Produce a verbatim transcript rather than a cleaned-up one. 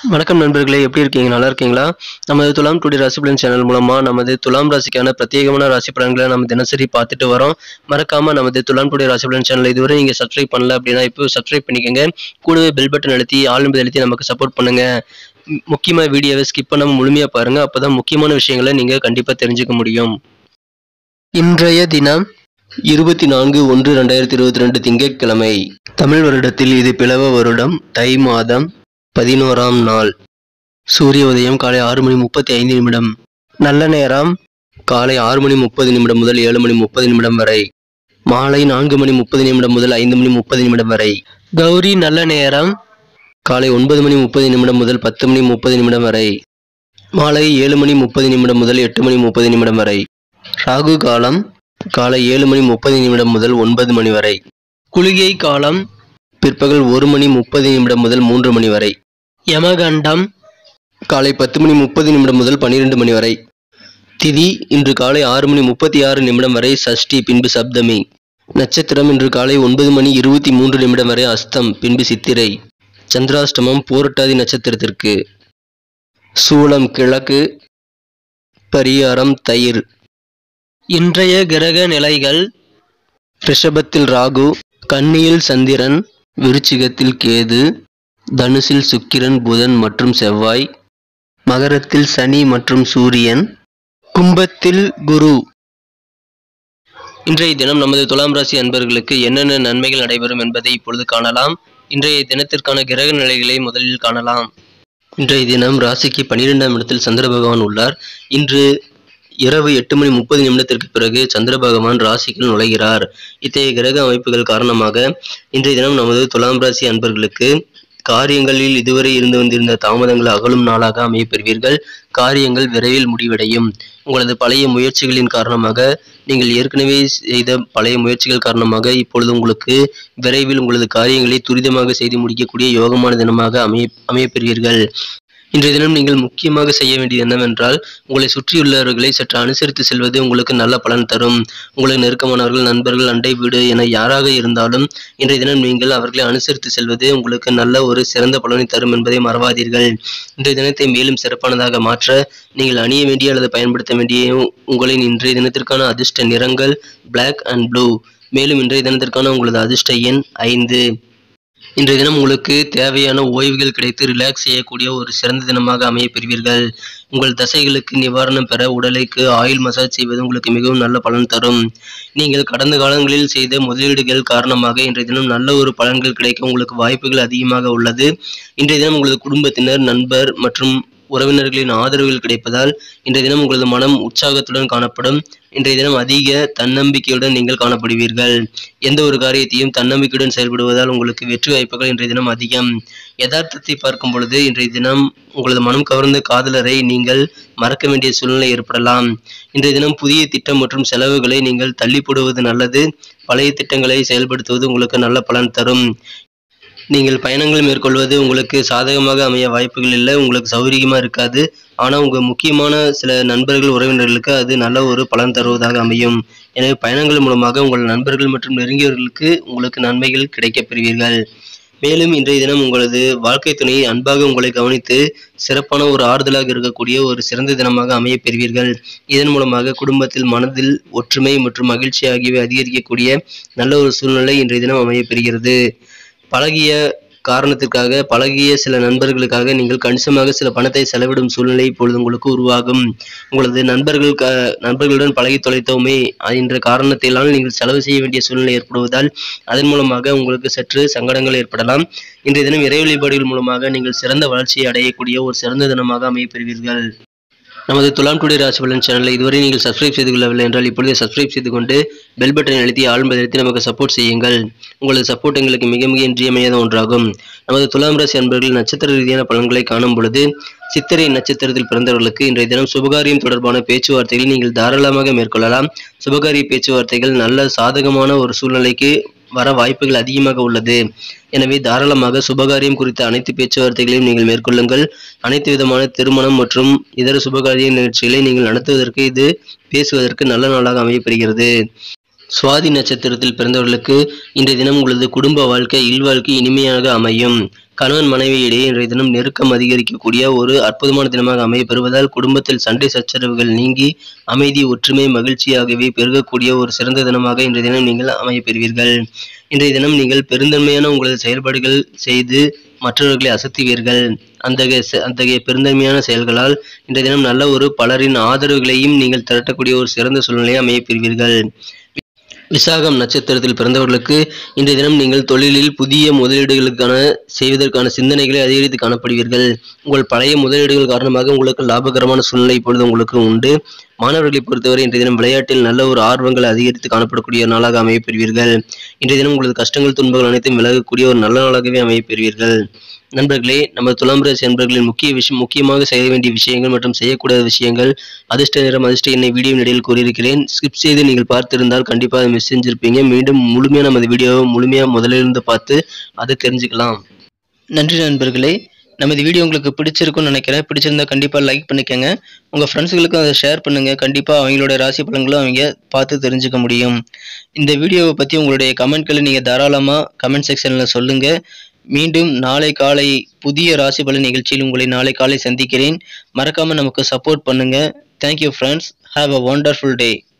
வணக்கம் நண்பர்களே, எப்படி இருக்கீங்க? நல்லா இருக்கீங்களா? நமது துலாம் டுடே ராசி பலன் சேனல் மூலமா நமது துலாம் ராசிக்கான பிரத்யேகமான ராசி பலன்களை நம்ம தினசரி பார்த்துட்டு வரோம். மறக்காம நமது துலாம் டுடே ராசி பலன் சேனல் இதுவரை நீங்க சப்ஸ்கிரைப் பண்ணல அப்படின்னா இப்போ சப்ஸ்கிரைப் பண்ணிக்கோங்க. கூடவே பெல் பட்டன் அழுத்தி ஆல் என்பதை அழுத்தி நமக்கு சப்போர்ட் பண்ணுங்க. ம், முக்கியமா வீடியோவை ஸ்கிப் பண்ணாம முழுமையா பாருங்க. அப்பதான் முக்கியமான விஷயங்களை நீங்க கண்டிப்பா தெரிஞ்சுக்க முடியும். இன்றைய தினம் இருபத்தி நான்கு ஒன்று ரெண்டாயிரத்தி இருபத்தி ரெண்டு திங்கட்கிழமை. தமிழ் வருடத்தில் இது பிளவ வருடம், தை மாதம், பதினோராம் நாள். சூரிய உதயம் காலை ஆறு மணி முப்பத்தி ஐந்து நிமிடம். நல்ல நேரம் காலை ஆறு மணி முப்பது நிமிடம் முதல் ஏழு மணி முப்பது நிமிடம் வரை. மாலை நான்கு மணி முப்பது நிமிடம் முதல் ஐந்து மணி முப்பது நிமிடம் வரை. கௌரி நல்ல நேரம் காலை ஒன்பது மணி முப்பது நிமிடம் முதல் பத்து மணி முப்பது நிமிடம் வரை. மாலை ஏழு மணி முப்பது நிமிடம் முதல் எட்டு மணி முப்பது நிமிடம் வரை. ராகு காலம் காலை ஏழு மணி முப்பது நிமிடம் முதல் ஒன்பது மணி வரை. குளிகை காலம் பிற்பகல் ஒரு மணி முப்பது நிமிடம் முதல் மூன்று மணி வரை. யமகண்டம் காலை பத்து மணி முப்பது நிமிடம் முதல் பன்னிரெண்டு மணி வரை. திதி இன்று காலை ஆறு மணி முப்பத்தி ஆறு நிமிடம் வரை சஷ்டி, பின்பு சப்தமி. நட்சத்திரம் இன்று காலை ஒன்பது மணி இருபத்தி மூன்று நிமிடம் வரை அஸ்தம், பின்பு சித்திரை. சந்திராஷ்டமம் பூரட்டாதி நட்சத்திரத்திற்கு. சூலம் கிழக்கு, பரிகாரம் தயிர். இன்றைய கிரக நிலைகள்: ரிஷபத்தில் ராகு, கன்னியில் சந்திரன், விருச்சிகத்தில் கேது, தனுசில் சுக்கிரன், புதன் மற்றும் செவ்வாய், மகரத்தில் சனி மற்றும் சூரியன், கும்பத்தில் குரு. இன்றைய தினம் நமது துலாம் ராசி அன்பர்களுக்கு என்னென்ன நன்மைகள் நடைபெறும் என்பதை இப்பொழுது காணலாம். இன்றைய தினத்திற்கான கிரக நிலைகளை முதலில் காணலாம். இன்றைய தினம் ராசிக்கு பன்னிரெண்டாம் இடத்தில் சந்திர பகவான் உள்ளார். இன்று இரவு எட்டு மணி முப்பது நிமிடத்திற்கு பிறகு சந்திர பகவான் ராசிக்குள் நுழைகிறார். இத்தகைய கிரக அமைப்புகள் காரணமாக இன்றைய தினம் நமது துலாம் ராசி அன்பர்களுக்கு காரியங்களில் இதுவரை இருந்து வந்திருந்த தாமதங்கள் அகலும் நாளாக அமையப்பெறுவீர்கள். காரியங்கள் விரைவில் முடிவடையும். உங்களது பழைய முயற்சிகளின் காரணமாக, நீங்கள் ஏற்கனவே செய்த பழைய முயற்சிகள் காரணமாக இப்பொழுது உங்களுக்கு விரைவில் உங்களது காரியங்களை துரிதமாக செய்து முடிக்கக்கூடிய யோகமான தினமாக அமைய அமையப்பெறுவீர்கள். இன்றைய தினம் நீங்கள் முக்கியமாக செய்ய வேண்டியது என்னவென்றால், உங்களை சுற்றியுள்ளவர்களை சற்று அனுசரித்து செல்வது உங்களுக்கு நல்ல பலன் தரும். உங்களுக்கு நெருக்கமானவர்கள், நண்பர்கள், அண்டை வீடு என யாராக இருந்தாலும் இன்றைய தினம் நீங்கள் அவர்களை அனுசரித்து செல்வது உங்களுக்கு நல்ல ஒரு சிறந்த பலனை தரும் என்பதை மறவாதீர்கள். இன்றைய தினத்தை மேலும் சிறப்பானதாக மாற்ற நீங்கள் அணிய வேண்டிய அல்லது பயன்படுத்த வேண்டிய உங்களின் இன்றைய தினத்திற்கான அதிர்ஷ்ட நிறங்கள் பிளாக் அண்ட் ப்ளூ. மேலும் இன்றைய தினத்திற்கான உங்களது அதிர்ஷ்ட எண் ஐந்து. இன்றைய தினம் உங்களுக்கு தேவையான ஓய்வுகள் கிடைத்து ரிலாக்ஸ் செய்யக்கூடிய ஒரு சிறந்த தினமாக அமைய பெறுவீர்கள். உங்கள் தசைகளுக்கு நிவாரணம் பெற உடலுக்கு ஆயில் மசாஜ் செய்வது உங்களுக்கு மிகவும் நல்ல பலன் தரும். நீங்கள் கடந்த காலங்களில் செய்த முதலீடுகள் காரணமாக இன்றைய தினம் நல்ல ஒரு பலன்கள் கிடைக்க உங்களுக்கு வாய்ப்புகள் அதிகமாக உள்ளது. இன்றைய தினம் உங்களது குடும்பத்தினர், நண்பர் மற்றும் உறவினர்களின் ஆதரவுகள் கிடைப்பதால் இன்றைய தினம் உங்களது மனம் உற்சாகத்துடன் காணப்படும். இன்றைய தினம் அதிக தன்னம்பிக்கையுடன் நீங்கள் காணப்படுவீர்கள். எந்த ஒரு காரியத்தையும் தன்னம்பிக்கையுடன் செயல்படுவதால் உங்களுக்கு வெற்றி வாய்ப்புகள் இன்றைய தினம் அதிகம். யதார்த்தத்தை பார்க்கும் பொழுது இன்றைய தினம் உங்களது மனம் கவர்ந்த காதலரை நீங்கள் மறக்க வேண்டிய சூழ்நிலை ஏற்படலாம். இன்றைய தினம் புதிய திட்டம் மற்றும் செலவுகளை நீங்கள் தள்ளி போடுவது நல்லது. பழைய திட்டங்களை செயல்படுத்துவது உங்களுக்கு நல்ல பலன் தரும். நீங்கள் பயணங்கள் மேற்கொள்வது உங்களுக்கு சாதகமாக அமைய வாய்ப்புகள் இல்லை. உங்களுக்கு சௌகரியமா இருக்காது. ஆனால் உங்கள் முக்கியமான சில நண்பர்கள், உறவினர்களுக்கு அது நல்ல ஒரு பலன் தருவதாக அமையும். எனவே பயணங்கள் மூலமாக உங்கள் நண்பர்கள் மற்றும் நெருங்கியவர்களுக்கு உங்களுக்கு நன்மைகள் கிடைக்கப் பெறுவீர்கள். மேலும் இன்றைய தினம் உங்களது வாழ்க்கை துணை அன்பாக உங்களை கவனித்து சிறப்பான ஒரு ஆறுதலாக இருக்கக்கூடிய ஒரு சிறந்த தினமாக அமைய பெறுவீர்கள். இதன் மூலமாக குடும்பத்தில் மனதில் ஒற்றுமை மற்றும் மகிழ்ச்சி ஆகியவை அதிகரிக்கக்கூடிய நல்ல ஒரு சூழ்நிலை இன்றைய தினம் அமைய பெறுகிறது. பழகிய காரணத்திற்காக, பழகிய சில நண்பர்களுக்காக நீங்கள் கணிசமாக சில பணத்தை செலவிடும் சூழ்நிலை இப்பொழுது உங்களுக்கு உருவாகும். உங்களது நண்பர்கள் க நண்பர்களுடன் பழகி தொலைத்தோமே என்ற காரணத்தினால் நீங்கள் செலவு செய்ய வேண்டிய சூழ்நிலை ஏற்படுவதால் அதன் மூலமாக உங்களுக்கு சற்று சங்கடங்கள் ஏற்படலாம். இன்றைய தினம் இறை வழிபாடுகள் மூலமாக நீங்கள் சிறந்த வளர்ச்சியை அடையக்கூடிய ஒரு சிறந்த தினமாக அமையப்பெறுவீர்கள். நமது துலாம் டுடே ராசி பலன் சேனலை இதுவரை நீங்கள் சப்ஸ்கிரைப் செய்து கொள்ளவில்லை என்றால் இப்பொழுதே சப்ஸ்கிரைப் செய்து கொண்டு பெல் பட்டனை அழுத்தி ஆல் அழுத்தி நமக்கு சப்போர்ட் செய்யுங்கள். உங்களது சப்போர்ட் எங்களுக்கு மிக மிக இன்றியமையாத ஒன்றாகும். நமது துலாம் ராசி அன்பர்கள் நட்சத்திர ரீதியான பலன்களை காணும் பொழுது, சித்திரை நட்சத்திரத்தில் பிறந்தவர்களுக்கு இன்றைய தினம் சுபகாரியம் தொடர்பான பேச்சுவார்த்தைகளை நீங்கள் தாராளமாக மேற்கொள்ளலாம். சுபகாரிய பேச்சுவார்த்தைகள் நல்ல சாதகமான ஒரு சூழ்நிலைக்கு வர வாய்ப்புகள் அதிகமாக உள்ளது. எனவே தாராளமாக சுபகாரியம் குறித்த அனைத்து பேச்சுவார்த்தைகளையும் நீங்கள் மேற்கொள்ளுங்கள். அனைத்து விதமான திருமணம் மற்றும் இதர சுபகாரிய நிகழ்ச்சிகளை நீங்கள் நடத்துவதற்கு இது பேசுவதற்கு நல்ல நாளாக அமையப்பெறுகிறது. சுவாதி நட்சத்திரத்தில் பிறந்தவர்களுக்கு இன்றைய தினம் உங்களது குடும்ப வாழ்க்கை இல்வாழ்க்கை இனிமையாக அமையும். கணவன் மனைவி இடையே இன்றைய தினம் நெருக்கம் அதிகரிக்கக்கூடிய ஒரு அற்புதமான தினமாக அமைய பெறுவதால் குடும்பத்தில் சண்டை சச்சரவுகள் நீங்கி அமைதி ஒற்றுமை மகிழ்ச்சி ஆகியவை பெருகக்கூடிய ஒரு சிறந்த தினமாக இன்றைய தினம் நீங்கள் அமைய பெறுவீர்கள். இன்றைய தினம் நீங்கள் பெருந்தன்மையான உங்களது செயல்பாடுகள் செய்து மற்றவர்களை அசத்துவீர்கள். அத்தகைய அத்தகைய பெருந்தன்மையான செயல்களால் இன்றைய தினம் நல்ல ஒரு பலரின் ஆதரவுகளையும் நீங்கள் திரட்டக்கூடிய ஒரு சிறந்த சூழ்நிலையை அமைய பெறுவீர்கள். விசாகம் நட்சத்திரத்தில் பிறந்தவர்களுக்கு இன்றைய தினம் நீங்கள் தொழிலில் புதிய முதலீடுகளுக்கான செய்வதற்கான சிந்தனைகளை அதிகரித்து காணப்படுவீர்கள். உங்கள் பழைய முதலீடுகள் காரணமாக உங்களுக்கு லாபகரமான சூழ்நிலை இப்பொழுது உங்களுக்கு உண்டு. மாணவர்களை பொறுத்தவரை இன்றைய தினம் விளையாட்டில் நல்ல ஒரு ஆர்வங்கள் அதிகரித்து காணப்படக்கூடிய நாளாக அமைய பெறுவீர்கள். இன்றைய தினம் உங்களது கஷ்டங்கள் துன்பங்கள் அனைத்தும் விலகக்கூடிய ஒரு நல்ல நாளாகவே அமைய பெறுவீர்கள். நண்பர்களே, நம்ம துலாம் ராசி நண்பர்களின் முக்கிய விஷயம் முக்கியமாக செய்ய வேண்டிய விஷயங்கள் மற்றும் செய்யக்கூடாத விஷயங்கள் அதிர்ஷ்ட நிறம் அதிர்ஷ்ட எண்ணை வீடியோ இடையில் கூறியிருக்கிறேன். ஸ்கிப் செய்து நீங்கள் பார்த்திருந்தால் கண்டிப்பாக அதை மிஸ் செஞ்சிருப்பீங்க. மீண்டும் முழுமையாக நம்ம வீடியோவை முழுமையாக முதலிலிருந்து பார்த்து அதை தெரிஞ்சுக்கலாம். நன்றி நண்பர்களே. நம்ம இந்த வீடியோ உங்களுக்கு பிடிச்சிருக்கும்னு நினைக்கிறேன். பிடிச்சிருந்தா கண்டிப்பாக லைக் பண்ணிக்கோங்க. உங்கள் ஃப்ரெண்ட்ஸுகளுக்கும் அதை ஷேர் பண்ணுங்கள். கண்டிப்பாக அவங்களோட ராசி பலன்களும் அவங்க பார்த்து தெரிஞ்சுக்க முடியும். இந்த வீடியோவை பற்றி உங்களுடைய கமெண்ட்களை நீங்கள் தாராளமாக கமெண்ட் செக்ஷனில் சொல்லுங்கள். மீண்டும் நாளை காலை புதிய ராசி பலன் நிகழ்ச்சியில் உங்களை நாளை காலை சந்திக்கிறேன். மறக்காமல் நமக்கு சப்போர்ட் பண்ணுங்கள். Thank you friends. Have a wonderful day.